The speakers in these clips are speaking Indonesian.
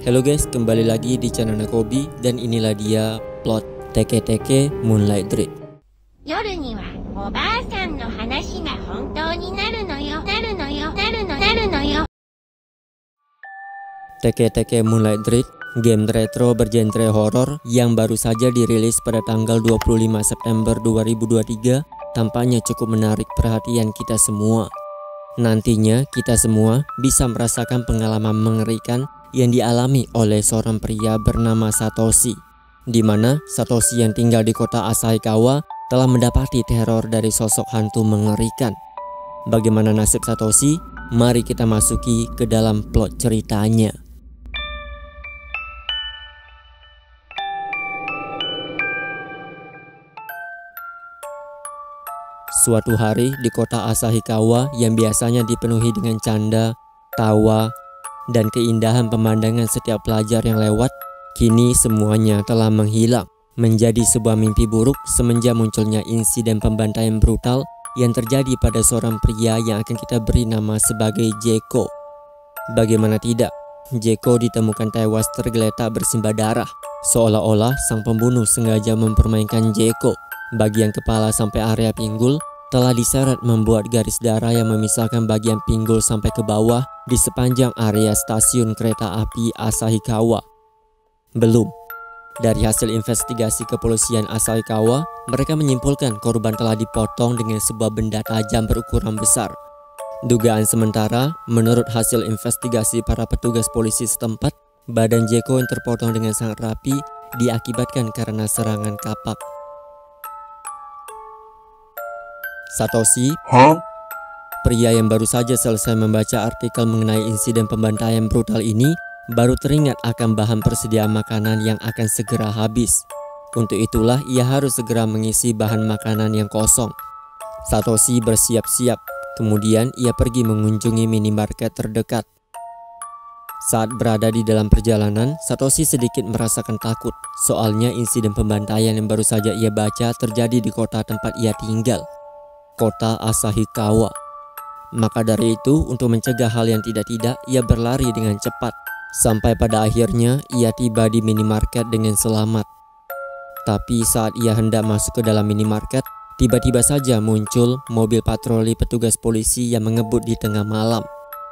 Halo guys, kembali lagi di channel Nakobi dan inilah dia plot Teke-Teke Moonlight Dread. 夜にはおばあさんの話が本当になるのよ。 Teke-Teke Moonlight Dread, game retro bergenre horor yang baru saja dirilis pada tanggal 25 September 2023, tampaknya cukup menarik perhatian kita semua. Nantinya kita semua bisa merasakan pengalaman mengerikan yang dialami oleh seorang pria bernama Satoshi, di mana Satoshi yang tinggal di kota Asahikawa telah mendapati teror dari sosok hantu mengerikan. Bagaimana nasib Satoshi? Mari kita masuki ke dalam plot ceritanya. Suatu hari di kota Asahikawa yang biasanya dipenuhi dengan canda, tawa, dan keindahan pemandangan setiap pelajar yang lewat, kini semuanya telah menghilang menjadi sebuah mimpi buruk semenjak munculnya insiden pembantaian brutal yang terjadi pada seorang pria yang akan kita beri nama sebagai Jeko. Bagaimana tidak, Jeko ditemukan tewas tergeletak bersimbah darah, seolah-olah sang pembunuh sengaja mempermainkan Jeko. Bagian kepala sampai area pinggul telah diseret membuat garis darah yang memisahkan bagian pinggul sampai ke bawah di sepanjang area stasiun kereta api Asahikawa. Belum. Dari hasil investigasi kepolisian Asahikawa, mereka menyimpulkan korban telah dipotong dengan sebuah benda tajam berukuran besar. Dugaan sementara, menurut hasil investigasi para petugas polisi setempat, badan Jeko yang terpotong dengan sangat rapi diakibatkan karena serangan kapak. Satoshi, pria yang baru saja selesai membaca artikel mengenai insiden pembantaian brutal ini, baru teringat akan bahan persediaan makanan yang akan segera habis. Untuk itulah ia harus segera mengisi bahan makanan yang kosong. Satoshi bersiap-siap, kemudian ia pergi mengunjungi minimarket terdekat. Saat berada di dalam perjalanan, Satoshi sedikit merasakan takut, soalnya insiden pembantaian yang baru saja ia baca terjadi di kota tempat ia tinggal, kota Asahikawa. Maka dari itu, untuk mencegah hal yang tidak-tidak, ia berlari dengan cepat. Sampai pada akhirnya, ia tiba di minimarket dengan selamat. Tapi saat ia hendak masuk ke dalam minimarket, tiba-tiba saja muncul mobil patroli petugas polisi yang mengebut di tengah malam.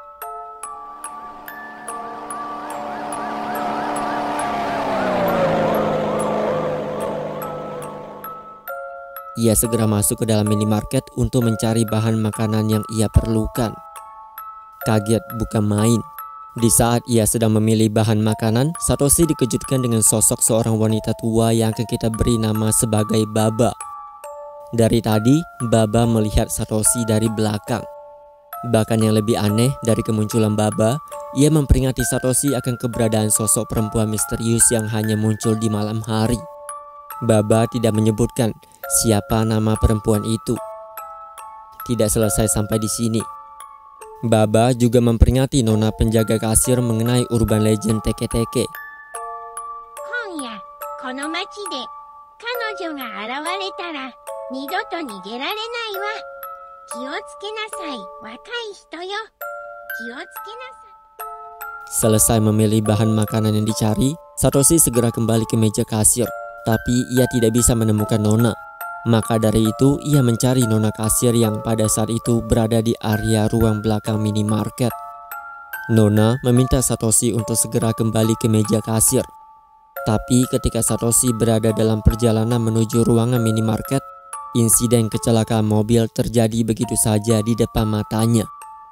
Ia segera masuk ke dalam minimarket untuk mencari bahan makanan yang ia perlukan. Kaget bukan main. Di saat ia sedang memilih bahan makanan, Satoshi dikejutkan dengan sosok seorang wanita tua yang akan kita beri nama sebagai Baba. Dari tadi, Baba melihat Satoshi dari belakang. Bahkan yang lebih aneh dari kemunculan Baba, ia memperingati Satoshi akan keberadaan sosok perempuan misterius yang hanya muncul di malam hari. Baba tidak menyebutkan siapa nama perempuan itu. Tidak selesai sampai di sini. Baba juga memperingati nona penjaga kasir mengenai urban legend Teke-Teke. 今夜この町で彼女が現れたら二度と逃げられないわ。気をつけなさい、若い人よ。気をつけなさい。 Selesai memilih bahan makanan yang dicari, Satoshi segera kembali ke meja kasir. Tapi ia tidak bisa menemukan nona. Maka dari itu ia mencari nona kasir yang pada saat itu berada di area ruang belakang minimarket. Nona meminta Satoshi untuk segera kembali ke meja kasir. Tapi ketika Satoshi berada dalam perjalanan menuju ruangan minimarket, insiden kecelakaan mobil terjadi begitu saja di depan matanya.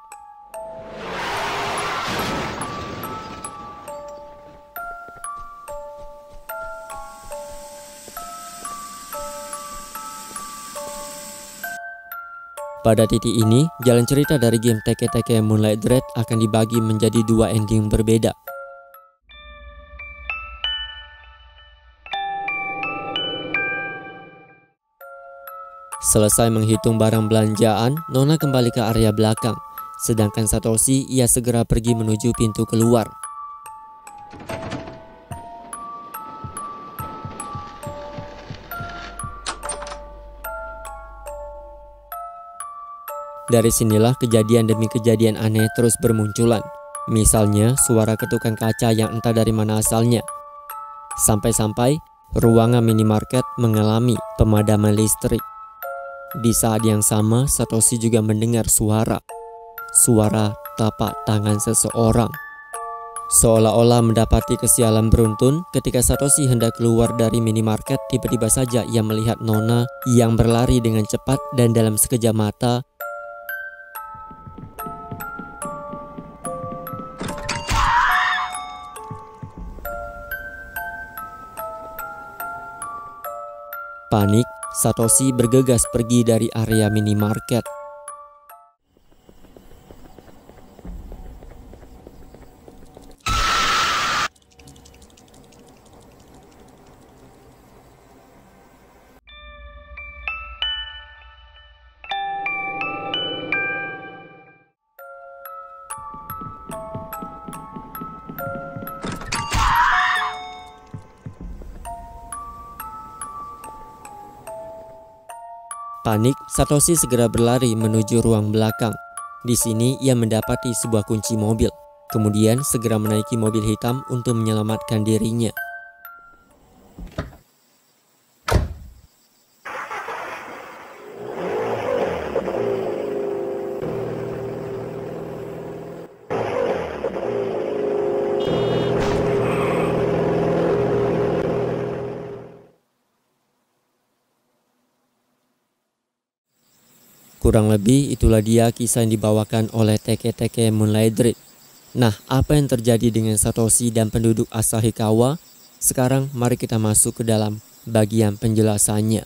Pada titik ini, jalan cerita dari game Teke-Teke Moonlight Dread akan dibagi menjadi dua ending berbeda. Selesai menghitung barang belanjaan, nona kembali ke area belakang, sedangkan Satoshi ia segera pergi menuju pintu keluar. Dari sinilah kejadian demi kejadian aneh terus bermunculan. Misalnya suara ketukan kaca yang entah dari mana asalnya. Sampai-sampai ruangan minimarket mengalami pemadaman listrik. Di saat yang sama, Satoshi juga mendengar suara tapak tangan seseorang. Seolah-olah mendapati kesialan beruntun, ketika Satoshi hendak keluar dari minimarket, tiba-tiba saja ia melihat Nona yang berlari dengan cepat dan dalam sekejap mata panik. Satoshi bergegas pergi dari area minimarket. Panik, Satoshi segera berlari menuju ruang belakang. Di sini ia mendapati sebuah kunci mobil. Kemudian segera menaiki mobil hitam untuk menyelamatkan dirinya. Kurang lebih itulah dia kisah yang dibawakan oleh Teke-Teke Moonlight Dread. Nah, apa yang terjadi dengan Satoshi dan penduduk Asahikawa? Sekarang mari kita masuk ke dalam bagian penjelasannya.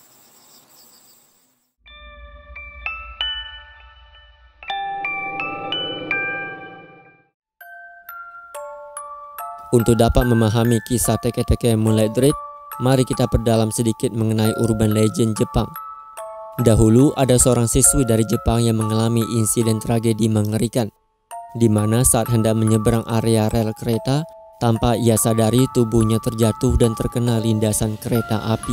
Untuk dapat memahami kisah Teke-Teke Moonlight Dread, mari kita perdalam sedikit mengenai urban legend Jepang. Dahulu ada seorang siswi dari Jepang yang mengalami insiden tragedi mengerikan, di mana saat hendak menyeberang area rel kereta, tanpa ia sadari tubuhnya terjatuh dan terkena lindasan kereta api.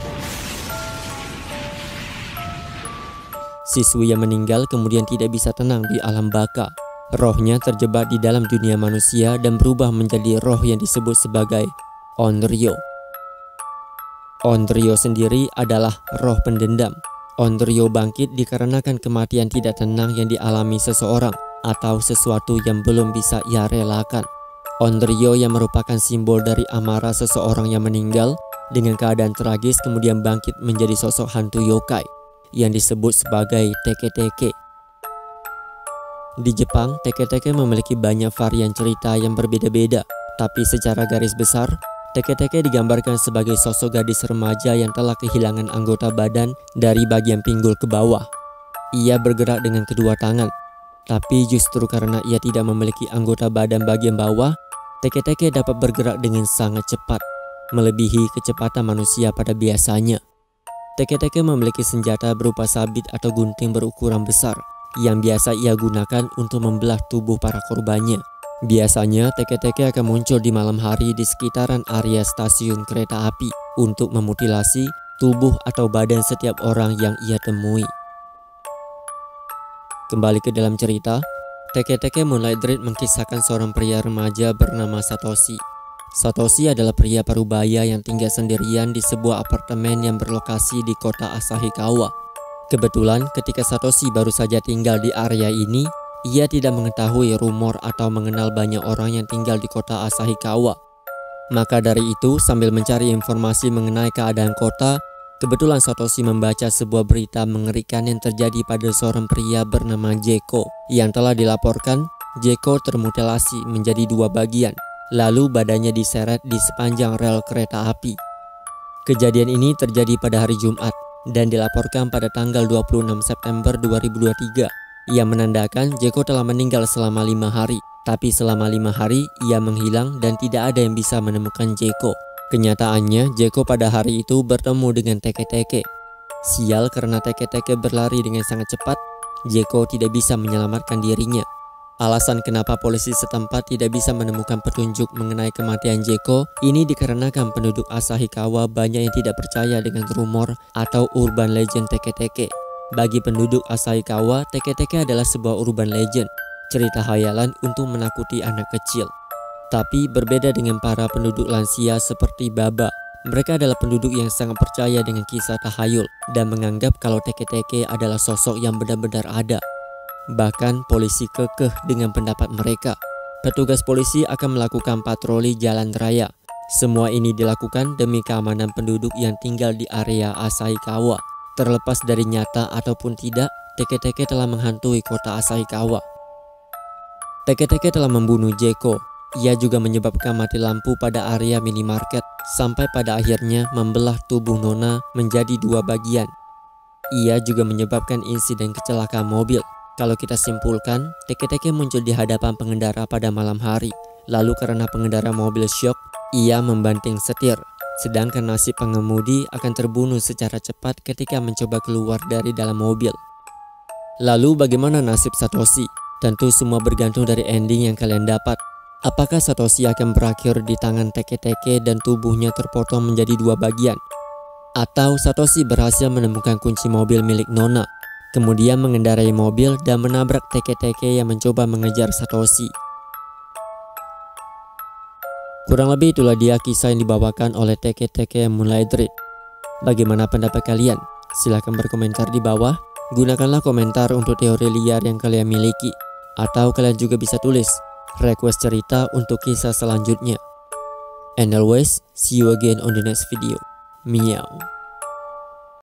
Siswi yang meninggal kemudian tidak bisa tenang di alam baka. Rohnya terjebak di dalam dunia manusia dan berubah menjadi roh yang disebut sebagai Onryo. Onryo sendiri adalah roh pendendam. Onryo bangkit dikarenakan kematian tidak tenang yang dialami seseorang atau sesuatu yang belum bisa ia relakan. Onryo yang merupakan simbol dari amarah seseorang yang meninggal dengan keadaan tragis kemudian bangkit menjadi sosok hantu yokai yang disebut sebagai Teke-Teke. Di Jepang, Teke-Teke memiliki banyak varian cerita yang berbeda-beda, tapi secara garis besar Teke-Teke digambarkan sebagai sosok gadis remaja yang telah kehilangan anggota badan dari bagian pinggul ke bawah. Ia bergerak dengan kedua tangan, tapi justru karena ia tidak memiliki anggota badan bagian bawah, Teke-Teke dapat bergerak dengan sangat cepat, melebihi kecepatan manusia pada biasanya. Teke-Teke memiliki senjata berupa sabit atau gunting berukuran besar, yang biasa ia gunakan untuk membelah tubuh para korbannya. Biasanya Teke-Teke akan muncul di malam hari di sekitaran area stasiun kereta api untuk memutilasi tubuh atau badan setiap orang yang ia temui. Kembali ke dalam cerita, Teke-Teke Moonlight Dread mengkisahkan seorang pria remaja bernama Satoshi. Satoshi adalah pria parubaya yang tinggal sendirian di sebuah apartemen yang berlokasi di kota Asahikawa. Kebetulan ketika Satoshi baru saja tinggal di area ini, ia tidak mengetahui rumor atau mengenal banyak orang yang tinggal di kota Asahikawa. Maka dari itu, sambil mencari informasi mengenai keadaan kota, kebetulan Satoshi membaca sebuah berita mengerikan yang terjadi pada seorang pria bernama Jeko. Yang telah dilaporkan, Jeko termutilasi menjadi dua bagian, lalu badannya diseret di sepanjang rel kereta api. Kejadian ini terjadi pada hari Jumat dan dilaporkan pada tanggal 26 September 2023. Ia menandakan Jeko telah meninggal selama 5 hari. Tapi selama 5 hari ia menghilang dan tidak ada yang bisa menemukan Jeko. Kenyataannya Jeko pada hari itu bertemu dengan Teke-Teke. Sial, karena Teke-Teke berlari dengan sangat cepat, Jeko tidak bisa menyelamatkan dirinya. Alasan kenapa polisi setempat tidak bisa menemukan petunjuk mengenai kematian Jeko ini dikarenakan penduduk Asahikawa banyak yang tidak percaya dengan rumor atau urban legend Teke-Teke. Bagi penduduk Asahikawa, Teke-Teke adalah sebuah urban legend. cerita khayalan untuk menakuti anak kecil. Tapi berbeda dengan para penduduk lansia seperti Baba, mereka adalah penduduk yang sangat percaya dengan kisah tahayul dan menganggap kalau teke-teke adalah sosok yang benar-benar ada. Bahkan polisi kekeh dengan pendapat mereka. Petugas polisi akan melakukan patroli jalan raya. Semua ini dilakukan demi keamanan penduduk yang tinggal di area Asahikawa. Terlepas dari nyata ataupun tidak, teke-teke telah menghantui kota Asahikawa. Teke-teke telah membunuh Jeko. Ia juga menyebabkan mati lampu pada area minimarket, sampai pada akhirnya membelah tubuh Nona menjadi 2 bagian. Ia juga menyebabkan insiden kecelakaan mobil. Kalau kita simpulkan, teke-teke muncul di hadapan pengendara pada malam hari. Lalu karena pengendara mobil syok, ia membanting setir. Sedangkan nasib pengemudi akan terbunuh secara cepat ketika mencoba keluar dari dalam mobil. Lalu bagaimana nasib Satoshi? Tentu semua bergantung dari ending yang kalian dapat. Apakah Satoshi akan berakhir di tangan teke-teke dan tubuhnya terpotong menjadi 2 bagian? Atau Satoshi berhasil menemukan kunci mobil milik Nona, kemudian mengendarai mobil dan menabrak teke-teke yang mencoba mengejar Satoshi? Kurang lebih itulah dia kisah yang dibawakan oleh teke-teke Moonlight Read. Bagaimana pendapat kalian? Silahkan berkomentar di bawah. Gunakanlah komentar untuk teori liar yang kalian miliki. Atau kalian juga bisa tulis request cerita untuk kisah selanjutnya. And always, see you again on the next video. Meow.